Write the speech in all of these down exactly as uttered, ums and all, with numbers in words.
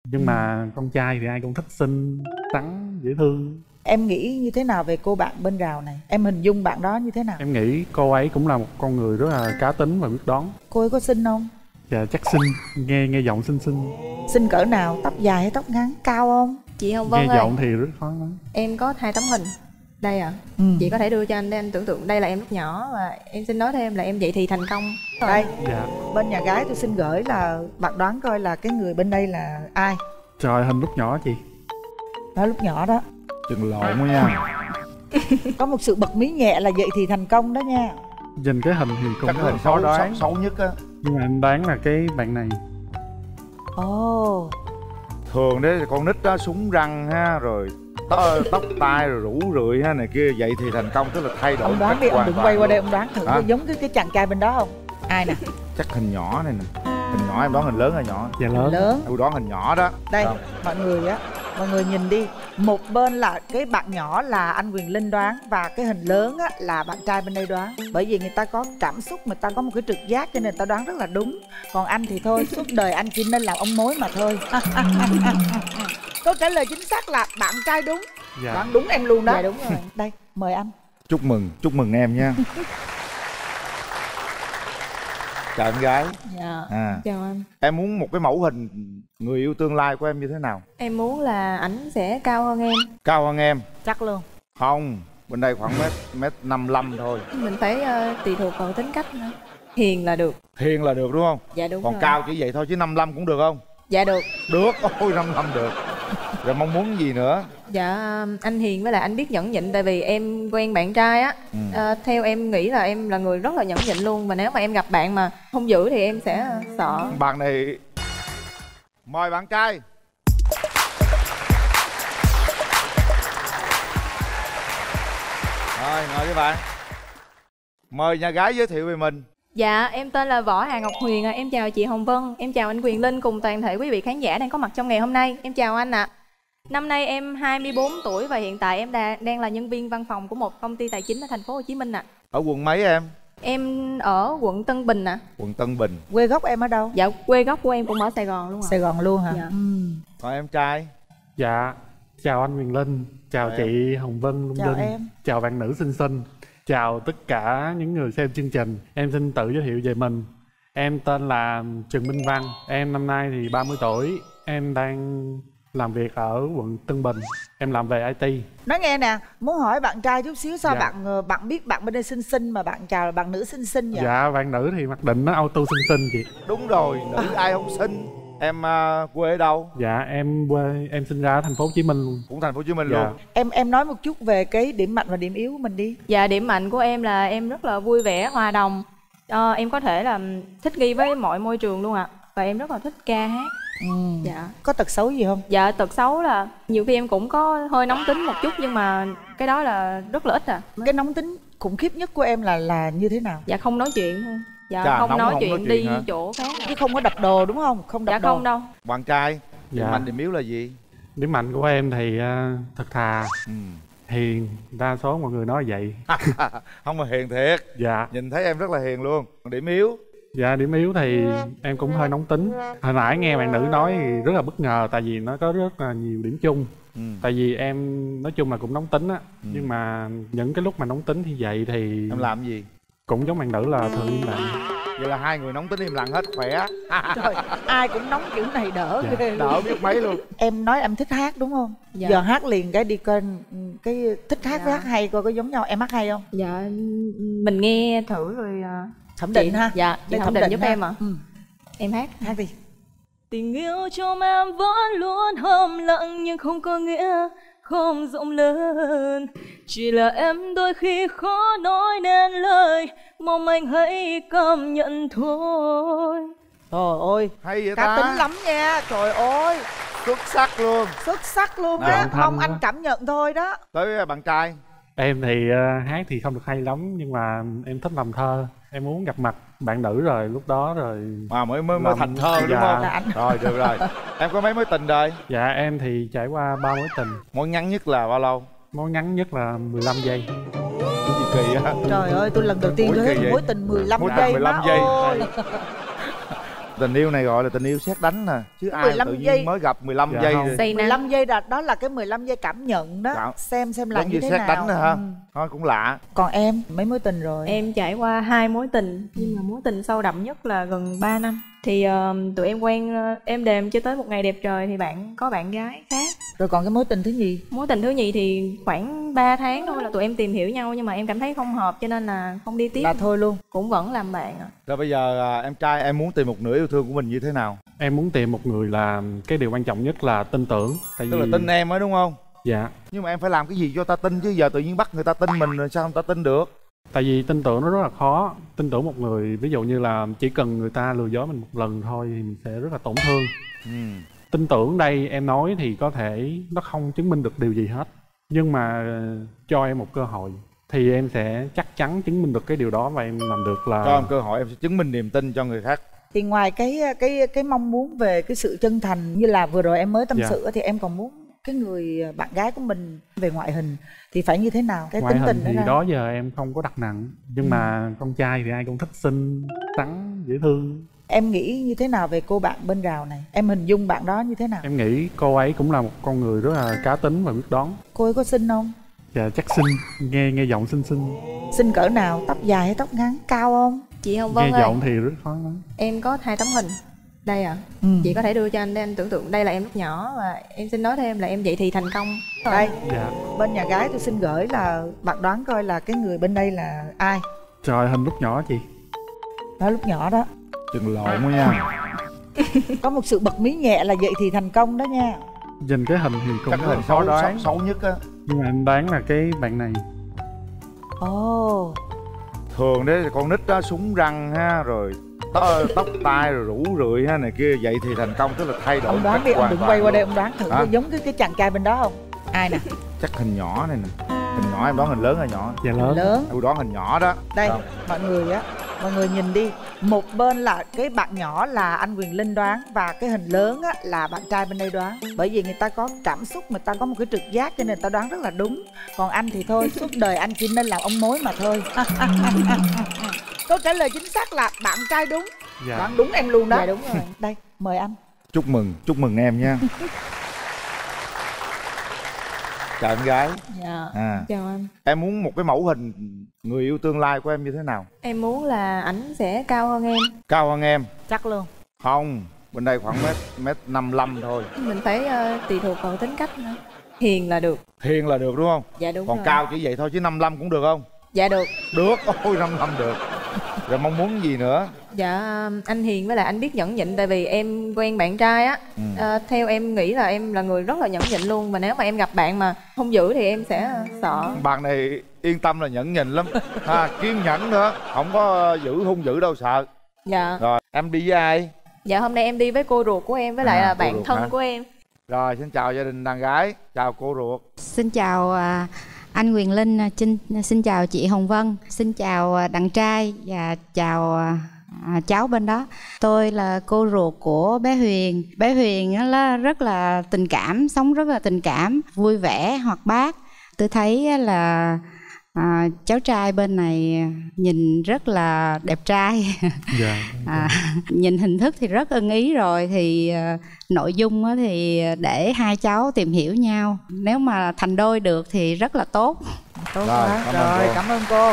Nhưng mà con trai thì ai cũng thích xinh, xắn, dễ thương. Em nghĩ như thế nào về cô bạn bên rào này? Em hình dung bạn đó như thế nào? Em nghĩ cô ấy cũng là một con người rất là cá tính và biết đón. Cô ấy có xinh không? Dạ chắc xinh, nghe nghe giọng xinh xinh. Xinh cỡ nào? Tóc dài hay tóc ngắn? Cao không? Chị Hồng Vân Nghe ơi, giọng thì rất khó nói. em có hai tấm hình đây à. Ừ. Chị có thể đưa cho anh để anh tưởng tượng đây là em lúc nhỏ, và em xin nói thêm là em dậy thì thành công. Đây, dạ. Bên nhà gái tôi xin gửi là bạn đoán coi là cái người bên đây là ai? Trời, hình lúc nhỏ chị. Đó, lúc nhỏ đó. Chừng lộn quá nha. Có một sự bật mí nhẹ là dậy thì thành công đó nha. Nhìn cái hình thì cũng Chắc rất hình là khó xấu, đoán. xấu, xấu nhất á. Nhưng mà em đoán là cái bạn này. Ồ. Oh. Thường đấy con nít đó súng răng ha, rồi tóc, tóc tai rồi rủ rượi ha này kia, vậy thì thành công, tức là thay đổi. Ông đoán đi, ông đừng quay qua đây ông đoán thử. Hả? Giống cái cái chàng trai bên đó không? Ai nè? Chắc hình nhỏ này nè. Hình nhỏ em đoán hình lớn hay nhỏ? Dạ lớn. Lớn. Tôi đoán hình nhỏ đó. Đây, không? Mọi người á, mọi người nhìn đi. Một bên là cái bạn nhỏ là anh Quyền Linh đoán, và cái hình lớn á là bạn trai bên đây đoán. Bởi vì người ta có cảm xúc, người ta có một cái trực giác cho nên người ta đoán rất là đúng. Còn anh thì thôi, suốt đời anh chỉ nên làm ông mối mà thôi. Câu trả lời chính xác là bạn trai đúng. Dạ. Đoán đúng em luôn đó. Dạ đúng rồi. Đây, mời anh. Chúc mừng, chúc mừng em nha. Chào em gái. Dạ. À. Chào anh. Em muốn một cái mẫu hình người yêu tương lai của em như thế nào? Em muốn là ảnh sẽ cao hơn em. Cao hơn em? Chắc luôn. Không, bên đây khoảng mét mét năm lăm thôi. Mình phải uh, tùy thuộc vào tính cách nữa. Hiền là được. Hiền là được đúng không? Dạ đúng Còn rồi. cao chỉ vậy thôi chứ năm lăm cũng được không? Dạ được. Được, ôi năm lăm được. Rồi mong muốn gì nữa? Dạ anh hiền với lại anh biết nhẫn nhịn. Tại vì em quen bạn trai á, ừ. à, theo em nghĩ là em là người rất là nhẫn nhịn luôn. Mà nếu mà em gặp bạn mà không giữ thì em sẽ sợ. Bạn này mời bạn trai. Rồi ngồi với bạn. Mời nhà gái giới thiệu về mình. Dạ em tên là Võ Hà Ngọc Huyền à. Em chào chị Hồng Vân, em chào anh Quyền Linh cùng toàn thể quý vị khán giả đang có mặt trong ngày hôm nay. Em chào anh ạ. À. Năm nay em hai mươi bốn tuổi và hiện tại em đã, đang là nhân viên văn phòng của một công ty tài chính ở thành phố Hồ Chí Minh ạ. À. Ở quận mấy em? Em ở quận Tân Bình ạ. À. Quận Tân Bình. Quê gốc em ở đâu? Dạ quê gốc của em cũng ở Sài Gòn luôn ạ. À. Sài Gòn luôn hả? Dạ. Ừ. Còn em trai? Dạ, chào anh Quyền Linh, chào, chào chị em. Hồng Vân, Lung chào Linh, em. chào bạn nữ xinh xinh, chào tất cả những người xem chương trình. Em xin tự giới thiệu về mình. Em tên là Trần Minh Văn, em năm nay thì ba mươi tuổi, em đang làm việc ở quận Tân Bình, em làm về i tê. Nói nghe nè, muốn hỏi bạn trai chút xíu sao dạ. bạn bạn biết bạn bên đây xinh xinh mà bạn chào bạn nữ xinh xinh vậy? Dạ, bạn nữ thì mặc định nó auto xinh xinh chị. Đúng rồi, nữ ai không xinh. Em uh, quê ở đâu? Dạ, em quê em sinh ra ở thành phố Hồ Chí Minh luôn. Cũng thành phố Hồ Chí Minh dạ. luôn. Em em nói một chút về cái điểm mạnh và điểm yếu của mình đi. Dạ điểm mạnh của em là em rất là vui vẻ, hòa đồng. Ờ, em có thể là thích nghi với mọi môi trường luôn ạ. À. Và em rất là thích ca hát. Ừ. Dạ. Có tật xấu gì không? Dạ tật xấu là nhiều khi em cũng có hơi nóng tính một chút, nhưng mà cái đó là rất là ít à. Cái nóng tính khủng khiếp nhất của em là là như thế nào? Dạ không nói chuyện thôi. Dạ Chà, không, nói không chuyện, nói chuyện đi hả? chỗ khác. Chứ không có đập đồ đúng không? Không đập dạ đồ. không đâu. Bạn trai, điểm dạ. mạnh điểm yếu là gì? Điểm mạnh của em thì uh, thật thà, ừ. hiền, đa số mọi người nói vậy. Không mà hiền thiệt. Dạ. Nhìn thấy em rất là hiền luôn. Còn điểm yếu? Dạ điểm yếu thì em cũng hơi nóng tính. Hồi nãy nghe bạn nữ nói thì rất là bất ngờ, tại vì nó có rất là nhiều điểm chung. ừ. Tại vì em nói chung là cũng nóng tính á. ừ. Nhưng mà những cái lúc mà nóng tính thì vậy thì em làm gì? Cũng giống bạn nữ là thường im lặng. Vậy là hai người nóng tính im lặng hết, khỏe. Trời, ai cũng nóng kiểu này đỡ dạ. ghê. Đỡ biết mấy luôn. Em nói em thích hát đúng không? Dạ. Giờ hát liền cái đi coi cái thích hát dạ. với hát hay coi có giống nhau. Em hát hay không? Dạ mình nghe thử rồi thẩm định chị, ha. Dạ chị Đây thẩm định giúp ha. em ạ. À. ừ. Em hát. Hát đi. Tình yêu trong em vẫn luôn hâm lặng nhưng không có nghĩa không rộng lớn. Chỉ là em đôi khi khó nói nên lời, mong anh hãy cảm nhận thôi. Trời ơi, hay vậy cá ta. tính lắm nha. Trời ơi, xuất sắc luôn. xuất sắc luôn Dạ. á. Mong anh cảm nhận thôi đó. Tới bạn trai. Em thì uh, hát thì không được hay lắm, nhưng mà em thích làm thơ. Em muốn gặp mặt bạn nữ rồi lúc đó rồi à, mới mới mới làm... thành thơ dạ. đúng không? Dạ, anh... Rồi được rồi. Em có mấy mối tình rồi? Dạ em thì trải qua ba mối tình. Mối ngắn nhất là bao lâu? Mối ngắn nhất là mười lăm giây. Cái gì kỳ á? Trời ơi, tôi lần đầu tiên tôi thấy mối tình mười lăm giây. mười lăm giây. Tình yêu này gọi là tình yêu sét đánh nè, chứ ai tự nhiên giây. Mới gặp mười lăm dạ giây không. rồi. mười lăm giây là đó là cái mười lăm giây cảm nhận đó. Cảm... xem xem là giống như như thế sét nào. đánh nữa ha. Ừ. Thôi cũng lạ. Còn em mấy mối tình rồi? Em trải qua hai mối tình, nhưng mà mối tình sâu đậm nhất là gần ba năm. Thì uh, tụi em quen uh, êm đềm cho tới một ngày đẹp trời thì bạn có bạn gái khác. Rồi còn cái mối tình thứ nhì? Mối tình thứ nhì thì khoảng ba tháng thôi là tụi em tìm hiểu nhau, nhưng mà em cảm thấy không hợp cho nên là không đi tiếp. Là thôi luôn. Cũng vẫn làm bạn ạ. Rồi bây giờ à, em trai em muốn tìm một nửa yêu thương của mình như thế nào? Em muốn tìm một người là cái điều quan trọng nhất là tin tưởng. Tại Tức vì... là tin em ấy đúng không? Dạ. Nhưng mà em phải làm cái gì cho ta tin chứ, giờ tự nhiên bắt người ta tin mình rồi sao người ta tin được? Tại vì tin tưởng nó rất là khó. Tin tưởng một người, ví dụ như là chỉ cần người ta lừa dối mình một lần thôi thì mình sẽ rất là tổn thương. Ừ. Tin tưởng đây em nói thì có thể nó không chứng minh được điều gì hết, nhưng mà cho em một cơ hội thì em sẽ chắc chắn chứng minh được cái điều đó, và em làm được là cho em cơ hội em sẽ chứng minh niềm tin cho người khác. Thì ngoài cái cái cái mong muốn về cái sự chân thành như là vừa rồi em mới tâm dạ. sự thì em còn muốn cái người bạn gái của mình về ngoại hình thì phải như thế nào? Cái ngoại tính hình tình thì đó, đó giờ em không có đặt nặng, nhưng ừ. mà con trai thì ai cũng thích xinh xắn dễ thương. Em nghĩ như thế nào về cô bạn bên rào này? Em hình dung bạn đó như thế nào? Em nghĩ cô ấy cũng là một con người rất là cá tính và biết đón. Cô ấy có xinh không? Dạ chắc xinh, nghe nghe giọng xinh xinh. Xinh cỡ nào? Tóc dài hay tóc ngắn? Cao không? Chị Hồng Vân nghe ơi, giọng thì rất khó nói. em có hai tấm hình đây ạ. À. Ừ. Chị có thể đưa cho anh để anh tưởng tượng. Đây là em lúc nhỏ, và em xin nói thêm là em dậy thì thành công. Đây, dạ. Bên nhà gái tôi xin gửi là bạn đoán coi là cái người bên đây là ai? Trời, hình lúc nhỏ chị. Đó, lúc nhỏ đó. Chừng lộn quá nha. Có một sự bật mí nhẹ là dậy thì thành công đó nha. Nhìn cái hình thì cũng chắc rất là khó đoán. Xấu, xấu nhất á. Nhưng mà em đoán là cái bạn này. Ồ. Oh. Thường đấy con nít á, súng răng ha, rồi tóc, tóc tai rồi rủ rượi ha này kia, vậy thì thành công, tức là thay đổi. Ông đoán đi, ông đừng quay qua đây, ông đoán thử hả? Giống cái cái chàng trai bên đó không? Ai nè? Chắc hình nhỏ này nè. Hình nhỏ em đoán hình lớn hay nhỏ? Dạ lớn. Lớn. Tôi đoán hình nhỏ đó. Đây, không? Mọi người á, mọi người nhìn đi. Một bên là cái bạn nhỏ là anh Quyền Linh đoán, và cái hình lớn á là bạn trai bên đây đoán. Bởi vì người ta có cảm xúc, người ta có một cái trực giác cho nên người ta đoán rất là đúng. Còn anh thì thôi, suốt đời anh chỉ nên làm ông mối mà thôi. Câu trả lời chính xác là bạn trai đúng. Dạ. Đoán đúng em luôn đó. Dạ đúng rồi. Đây, mời anh. Chúc mừng, chúc mừng em nha. Chào em gái. Dạ. À. Chào anh. Em muốn một cái mẫu hình người yêu tương lai của em như thế nào? Em muốn là ảnh sẽ cao hơn em. Cao hơn em? Chắc luôn. Không, bên đây khoảng mét mét năm lăm thôi. Mình phải uh, tùy thuộc vào tính cách nữa. Hiền là được. Hiền là được đúng không? Dạ đúng còn rồi. cao chỉ vậy thôi chứ năm lăm cũng được không? Dạ được. Được, ôi năm lăm được. Rồi mong muốn gì nữa? Dạ anh hiền với lại anh biết nhẫn nhịn. Tại vì em quen bạn trai á, ừ. à, theo em nghĩ là em là người rất là nhẫn nhịn luôn. Và nếu mà em gặp bạn mà không giữ thì em sẽ sợ. Bạn này yên tâm là nhẫn nhịn lắm ha, kiên nhẫn nữa, không có giữ hung dữ đâu sợ. Dạ. Rồi em đi với ai? Dạ hôm nay em đi với cô ruột của em với lại à, là bạn thân hả? của em. Rồi xin chào gia đình đàn gái, chào cô ruột. Xin chào à, anh Quyền Linh, xin, xin chào chị Hồng Vân, xin chào đàn trai và chào à, cháu bên đó. Tôi là cô ruột của bé Huyền. Bé Huyền là rất là tình cảm, sống rất là tình cảm, vui vẻ, hoạt bát. Tôi thấy là à, cháu trai bên này nhìn rất là đẹp trai. Dạ. à, nhìn hình thức thì rất ưng ý rồi, thì à, nội dung thì để hai cháu tìm hiểu nhau. Nếu mà thành đôi được thì rất là tốt. Tốt quá. Rồi, rồi cảm ơn cô.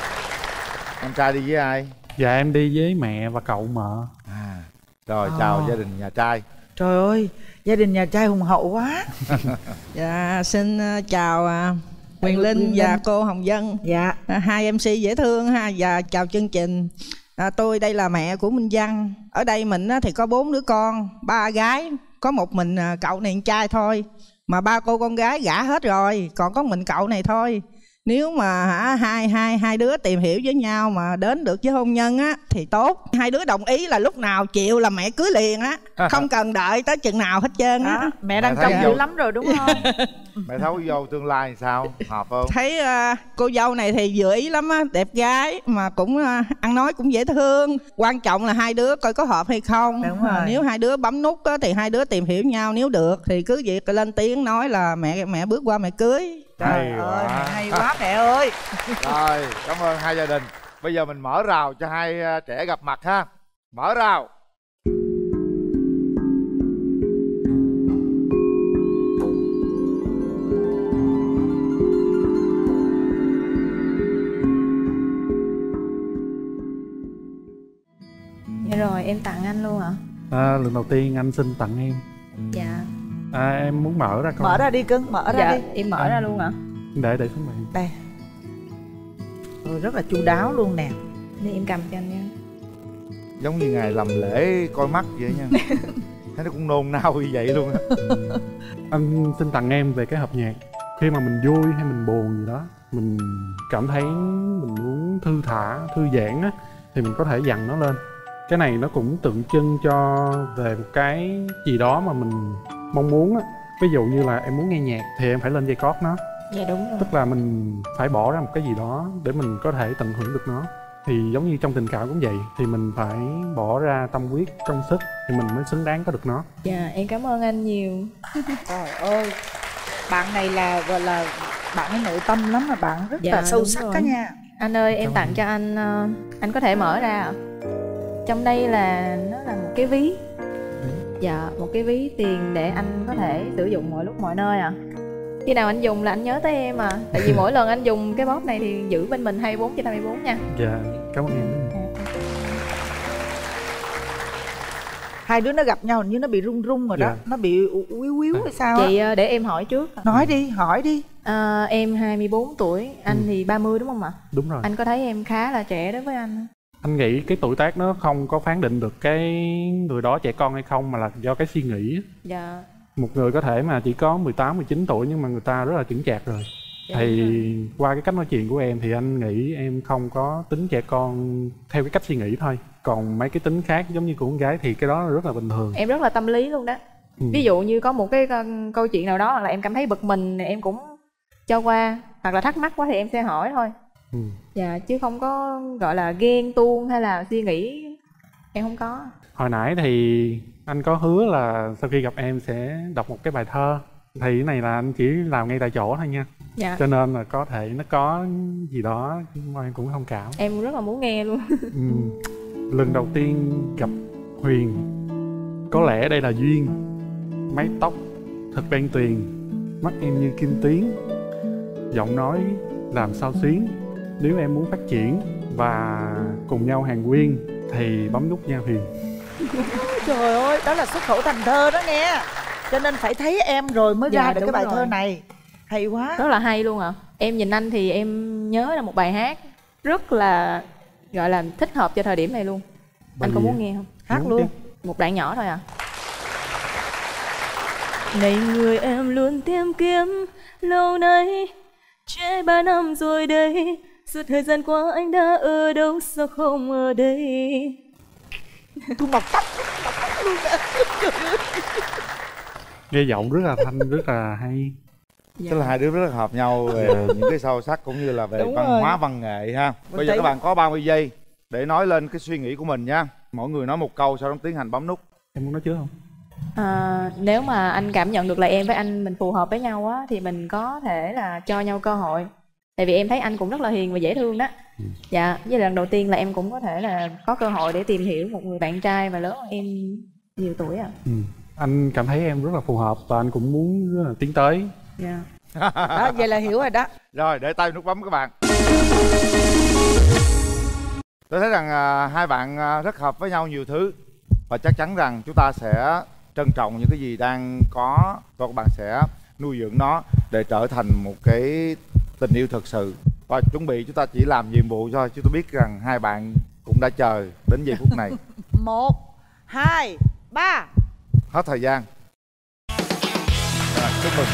Em trai đi với ai? Dạ em đi với mẹ và cậu mợ. À, rồi à. Chào gia đình nhà trai. Trời ơi, gia đình nhà trai hùng hậu quá. Dạ xin chào Quyền Linh và cô Hồng Vân. Dạ. Hai em xê dễ thương ha, và chào chương trình. À, tôi đây là mẹ của Minh Văn. Ở đây mình thì có bốn đứa con, ba gái, có một mình cậu này trai thôi. Mà ba cô con gái gả hết rồi, còn có mình cậu này thôi. Nếu mà hả, hai hai hai đứa tìm hiểu với nhau mà đến được với hôn nhân á thì tốt. Hai đứa đồng ý là lúc nào chịu là mẹ cưới liền á, không cần đợi tới chừng nào hết trơn á. Mẹ đang trông dữ lắm rồi đúng không? Mẹ thấu vô tương lai thì sao? Hợp không? Thấy uh, cô dâu này thì vừa ý lắm á, đẹp gái mà cũng uh, ăn nói cũng dễ thương. Quan trọng là hai đứa coi có hợp hay không. Đúng rồi. Nếu hai đứa bấm nút á, thì hai đứa tìm hiểu nhau, nếu được thì cứ việc lên tiếng nói là mẹ mẹ bước qua mẹ cưới. Trời hay ơi, mẹ hay quá mẹ ơi. Rồi, cảm ơn hai gia đình. Bây giờ mình mở rào cho hai trẻ gặp mặt ha. Mở rào. Em tặng anh luôn hả? À, lần đầu tiên anh xin tặng em. Dạ. À, em muốn mở ra coi. Mở ra đi cưng, mở ra Dạ, đi. em mở À. ra luôn hả? Để để xuống bàn. Đây. Ôi, rất là chu đáo luôn nè. Để em cầm cho anh nha. Giống như ngày làm lễ coi mắt vậy nha. Thấy nó cũng nôn nao như vậy luôn á. Anh xin tặng em về cái hộp nhạc. Khi mà mình vui hay mình buồn gì đó, mình cảm thấy mình muốn thư thả, thư giãn á, thì mình có thể dặn nó lên. Cái này nó cũng tượng trưng cho về một cái gì đó mà mình mong muốn á. Ví dụ như là em muốn nghe nhạc thì em phải lên dây cót nó. Dạ đúng rồi. Tức là mình phải bỏ ra một cái gì đó để mình có thể tận hưởng được nó. Thì giống như trong tình cảm cũng vậy, thì mình phải bỏ ra tâm huyết, công sức thì mình mới xứng đáng có được nó. Dạ, em cảm ơn anh nhiều. Trời ơi, bạn này là gọi là bạn ấy nội tâm lắm mà bạn rất Dạ, là sâu đúng sắc rồi. đó nha. Anh ơi, em Cảm tặng ơn. cho anh, ờ, anh có thể mở ra ạ. Trong đây là nó là một cái ví. Dạ, một cái ví tiền để anh có thể sử dụng mọi lúc mọi nơi ạ. Khi nào anh dùng là anh nhớ tới em à. Tại vì mỗi lần anh dùng cái bóp này thì giữ bên mình hai mươi bốn trên hai mươi bốn nha. Dạ, cảm ơn em. Hai đứa nó gặp nhau hình như nó bị run run rồi đó. Dạ. Nó bị quýu quýu hay sao á. Chị ờ, để em hỏi trước. Nói đi, hỏi đi. Ờ, em hai mươi bốn tuổi, anh Ừ. thì ba mươi đúng không ạ? Đúng rồi. Anh có thấy em khá là trẻ đối với anh? Anh nghĩ cái tuổi tác nó không có phán định được cái người đó trẻ con hay không, mà là do cái suy nghĩ. Dạ. Một người có thể mà chỉ có mười tám, mười chín tuổi nhưng mà người ta rất là chững chạc rồi. Dạ, Thì đúng rồi. qua cái cách nói chuyện của em thì anh nghĩ em không có tính trẻ con theo cái cách suy nghĩ thôi. Còn mấy cái tính khác giống như của con gái thì cái đó là rất là bình thường. Em rất là tâm lý luôn đó. Ừ. Ví dụ như có một cái con- câu chuyện nào đó hoặc là em cảm thấy bực mình em cũng cho qua, hoặc là thắc mắc quá thì em sẽ hỏi thôi. Ừ. Dạ, chứ không có gọi là ghen tuông hay là suy nghĩ, em không có. Hồi nãy thì anh có hứa là sau khi gặp em sẽ đọc một cái bài thơ. Thì cái này là anh chỉ làm ngay tại chỗ thôi nha. Dạ, Cho nên là có thể nó có gì đó mà em cũng thông cảm. em rất là muốn nghe luôn. Ừ. Lần đầu tiên gặp Huyền, có lẽ đây là duyên. Mái tóc thật đen tuyền, mắt em như kim tuyến, giọng nói làm sao xuyến. Nếu em muốn phát triển và cùng nhau hàng quyên thì bấm nút nha Huyền. Trời ơi, đó là xuất khẩu thành thơ đó nghe. Cho nên phải thấy em rồi mới Dạ, ra được cái đúng bài rồi. thơ này. Hay quá. Rất là hay luôn ạ. Em nhìn anh thì em nhớ là một bài hát rất là gọi là thích hợp cho thời điểm này luôn. Bài Anh có gì muốn ạ? nghe không? Hát Muốn luôn. chứ. Một đoạn nhỏ thôi à. Này người em luôn tìm kiếm lâu nay, trễ ba năm rồi đây. Suốt thời gian qua anh đã ở đâu sao không ở đây? Tôi mọc tóc. Nghe giọng rất là thanh, rất là hay. Dạ. Tức là hai đứa rất là hợp nhau về những cái sâu sắc cũng như là về Đúng văn rồi. hóa văn nghệ ha. Mình Bây giờ thấy- các bạn có ba mươi giây để nói lên cái suy nghĩ của mình nha. Mỗi người nói một câu sau đó tiến hành bấm nút. Em muốn nói trước không? À, nếu mà anh cảm nhận được là em với anh mình phù hợp với nhau á thì mình có thể là cho nhau cơ hội. Tại vì em thấy anh cũng rất là hiền và dễ thương đó. Ừ. Dạ, với lần đầu tiên là em cũng có thể là có cơ hội để tìm hiểu một người bạn trai và lớn hơn em nhiều tuổi à. Ừ. Anh cảm thấy em rất là phù hợp và anh cũng muốn rất là tiến tới. Dạ. Đó, vậy là hiểu rồi đó. Rồi để tay nút bấm các bạn. Tôi thấy rằng à, hai bạn à, rất hợp với nhau nhiều thứ. Và chắc chắn rằng chúng ta sẽ trân trọng những cái gì đang có. Và các bạn sẽ nuôi dưỡng nó để trở thành một cái tình yêu thật sự. Và chuẩn bị chúng ta chỉ làm nhiệm vụ thôi. Chứ tôi biết rằng hai bạn cũng đã chờ đến giây phút này. Một, hai, ba. Hết thời gian. Rồi, chúc mừng.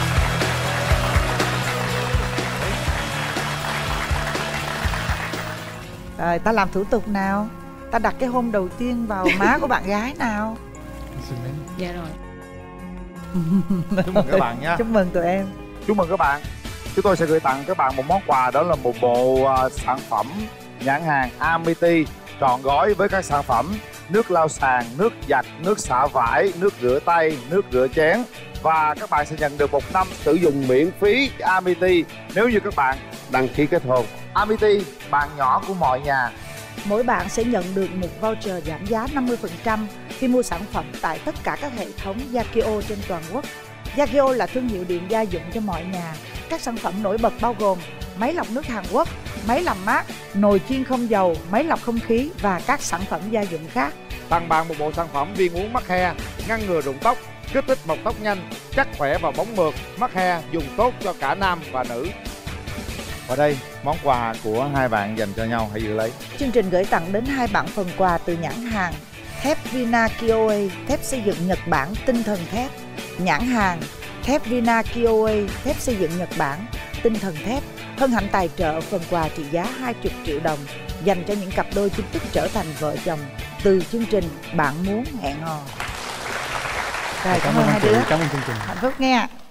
Rồi, ta làm thủ tục nào. Ta đặt cái hôn đầu tiên vào má của bạn gái nào. Dạ rồi. Chúc mừng các bạn nhé. Chúc mừng tụi em. Chúc mừng các bạn. Chúng tôi sẽ gửi tặng các bạn một món quà, đó là một bộ uh, sản phẩm nhãn hàng Amity trọn gói với các sản phẩm nước lau sàn, nước giặt, nước xả vải, nước rửa tay, nước rửa chén. Và các bạn sẽ nhận được một năm sử dụng miễn phí Amity nếu như các bạn đăng ký kết hôn. Amity, bạn nhỏ của mọi nhà. Mỗi bạn sẽ nhận được một voucher giảm giá năm mươi phần trăm khi mua sản phẩm tại tất cả các hệ thống Yakio trên toàn quốc. Yakio là thương hiệu điện gia dụng cho mọi nhà. Các sản phẩm nổi bật bao gồm máy lọc nước Hàn Quốc, máy làm mát, nồi chiên không dầu, máy lọc không khí và các sản phẩm gia dụng khác. Tặng bạn một bộ sản phẩm viên uống mắc he, ngăn ngừa rụng tóc, kích thích mọc tóc nhanh, chắc khỏe và bóng mượt. Mắc he dùng tốt cho cả nam và nữ. Và đây, món quà của hai bạn dành cho nhau, hãy giữ lấy. Chương trình gửi tặng đến hai bạn phần quà từ nhãn hàng thép Vina Kioe, thép xây dựng Nhật Bản tinh thần thép. Nhãn hàng thép Vina Kioe, thép xây dựng Nhật Bản tinh thần thép hân hạnh tài trợ phần quà trị giá hai mươi triệu đồng dành cho những cặp đôi chính thức trở thành vợ chồng từ chương trình Bạn Muốn Hẹn Hò. Rồi, cảm ơn hai đứa. Cảm ơn chương trình. Hạnh phúc nghe.